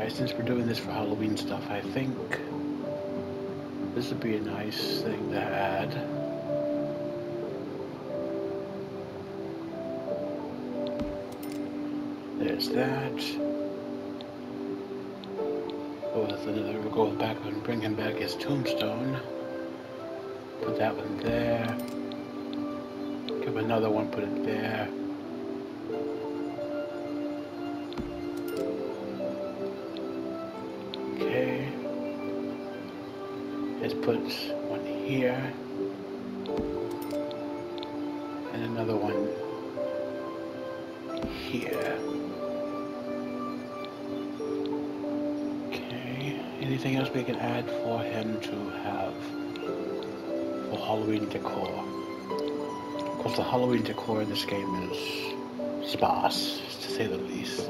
since we're doing this for Halloween stuff, I think this would be a nice thing to add. There's that. Oh, that's another. We'll go back and bring him back his tombstone. Put that one there. Give another one, put it there. Okay. Let's put one here. And another one here. Okay. Anything else we can add for him to have for Halloween decor? Of course, the Halloween decor in this game is sparse, to say the least.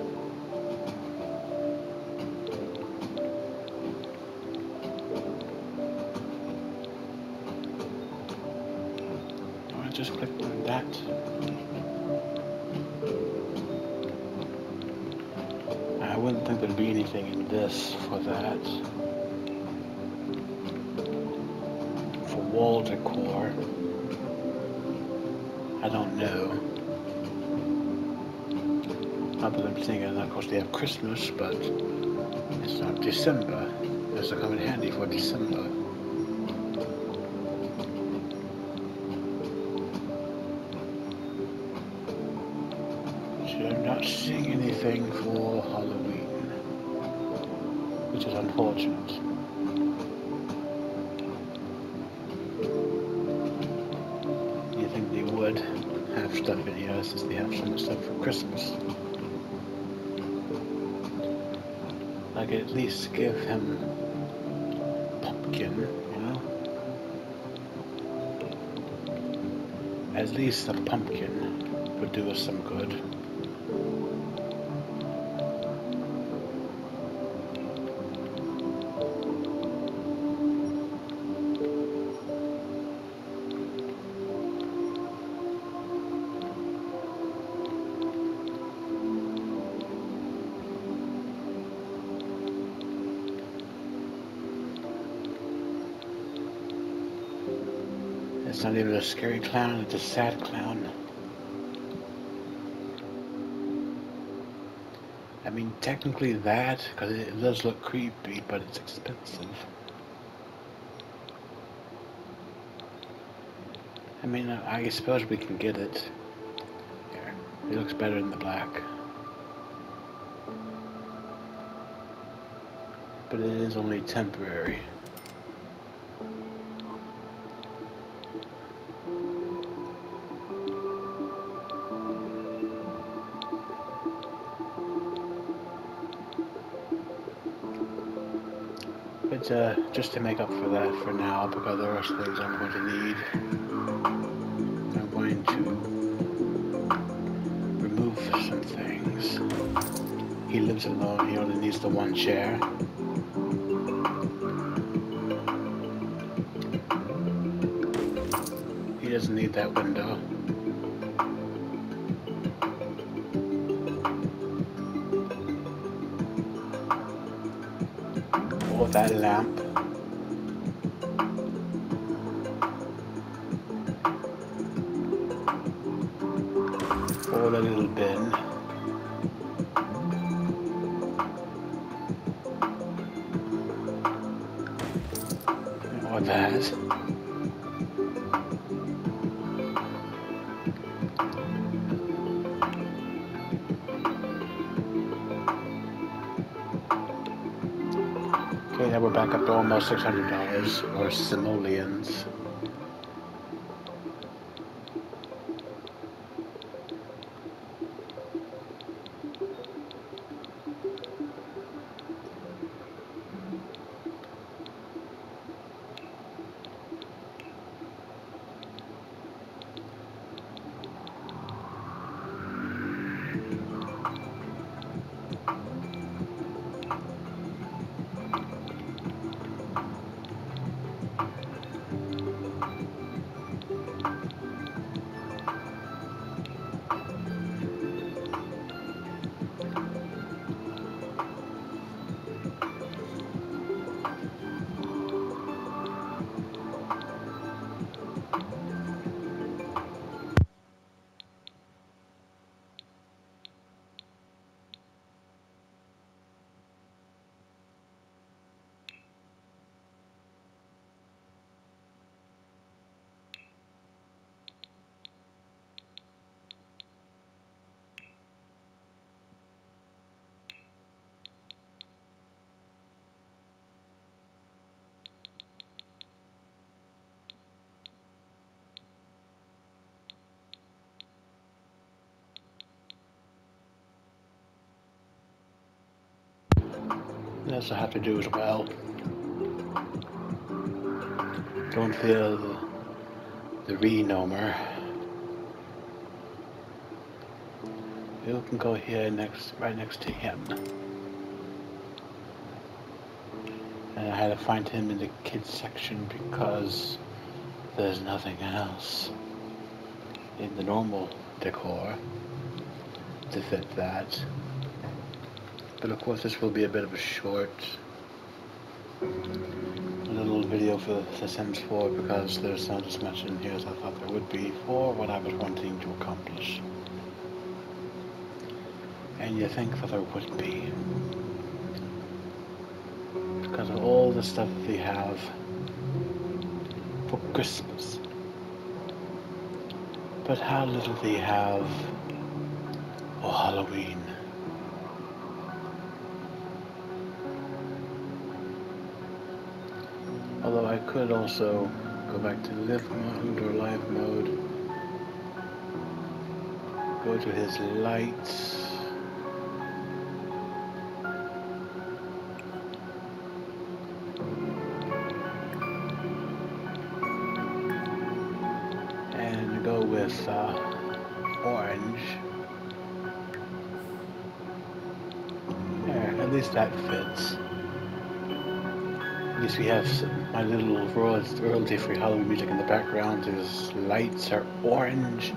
I just clicked on that. I wouldn't think there'd be anything in this for that. For wall decor, I don't know. Not that I'm seeing it, of course they have Christmas, but it's not December. This will come in handy for December. So I'm not seeing anything for Halloween, which is unfortunate. You think they would have stuff in here since they have so much stuff for Christmas? Like at least give him pumpkin, you know? At least a pumpkin would do us some good. It's not even a scary clown, it's a sad clown. I mean, technically that, because it does look creepy, but it's expensive. I mean, I suppose we can get it. Here, it looks better in the black. But it is only temporary. But just to make up for that for now, because there are things I'm going to need. I'm going to remove some things. He lives alone, he only needs the one chair. He doesn't need that window. Or that lamp. Or the little bin. Or that. Okay, now we're back up to almost $600 or simoleons. also have to do as well. Don't feel the re-nomer. You can go here right next to him. And I had to find him in the kids section because there's nothing else in the normal decor to fit that. But of course this will be a bit of a short little video for The Sims 4 because there's not as much in here as I thought there would be for what I was wanting to accomplish. And you think that there would be. Because of all the stuff they have for Christmas. But how little they have for Halloween. Although I could also go back to live mode or live mode. Go to his lights. And go with orange. There, at least that fits. At least we have my little royalty-free Halloween music in the background. His lights are orange.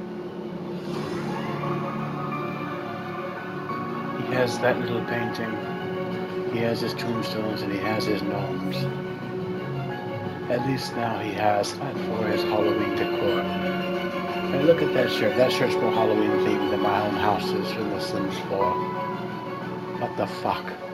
He has that little painting. He has his tombstones and he has his gnomes. At least now he has that for his Halloween decor. And look at that shirt. That shirt's more Halloween themed than my own house is in The Sims 4. What the fuck?